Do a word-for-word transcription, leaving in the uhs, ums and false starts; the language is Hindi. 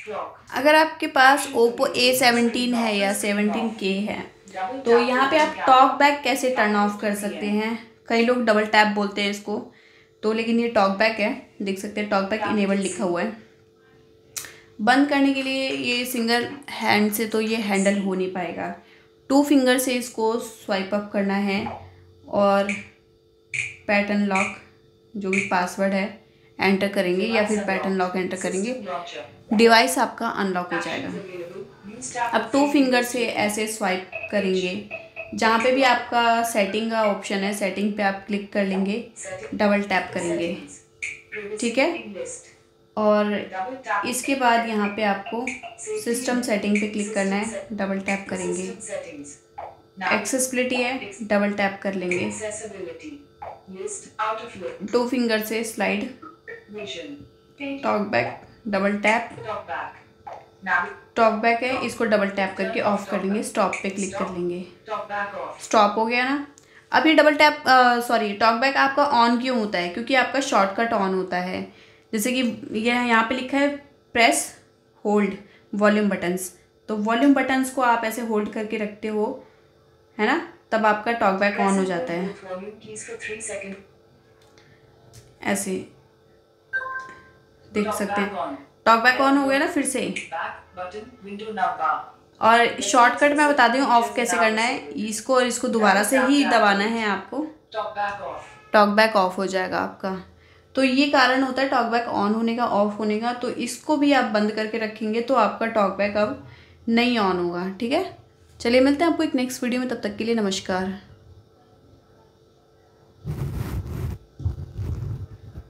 अगर आपके पास ओप्पो ए सेवनटीन है या सेवनटीन के है तो यहाँ पे आप टॉक बैक कैसे टर्न ऑफ कर सकते हैं। कई लोग डबल टैप बोलते हैं इसको, तो लेकिन ये टॉक बैक है, देख सकते हैं टॉक बैक इनेबल लिखा हुआ है। बंद करने के लिए ये सिंगल हैंड से तो ये हैंडल हो नहीं पाएगा, टू फिंगर से इसको स्वाइप अप करना है और पैटर्न लॉक जो भी पासवर्ड है एंटर करेंगे या फिर पैटर्न लॉक एंटर करेंगे, डिवाइस आपका अनलॉक हो जाएगा। अब टू फिंगर से ऐसे स्वाइप करेंगे, जहाँ पे भी आपका सेटिंग का ऑप्शन है सेटिंग पे आप क्लिक कर लेंगे, डबल टैप करेंगे, ठीक है। और इसके बाद यहाँ पे आपको सिस्टम सेटिंग पे क्लिक करना है, डबल टैप करेंगे। एक्सेसिबिलिटी है, डबल टैप कर लेंगे। टू फिंगर से slide, talk back, double tap, talk back है, इसको डबल टैप करके ऑफ कर लेंगे। स्टॉप पे क्लिक कर लेंगे, स्टॉप हो गया ना। अभी double tap sorry talk back आपका ऑन क्यों होता है, क्योंकि आपका शॉर्टकट ऑन होता है। जैसे कि यह यहाँ पे लिखा है प्रेस होल्ड वॉल्यूम बटन्स, तो वॉल्यूम बटन्स को आप ऐसे होल्ड करके रखते हो, है ना, तब आपका टॉक बैक ऑन हो जाता है। ऐसे देख सकते हैं टॉक बैक ऑन हो गया ना फिर से। और शॉर्टकट मैं बता दूँ ऑफ कैसे करना है, इसको और इसको दोबारा से ही दबाना है आपको, टॉक बैक ऑफ हो जाएगा आपका। तो ये कारण होता है टॉक बैक ऑन होने का, ऑफ होने का। तो इसको भी आप बंद करके रखेंगे तो आपका टॉक बैक अब नहीं ऑन होगा, ठीक है। चलिए मिलते हैं आपको एक नेक्स्ट वीडियो में, तब तक के लिए नमस्कार।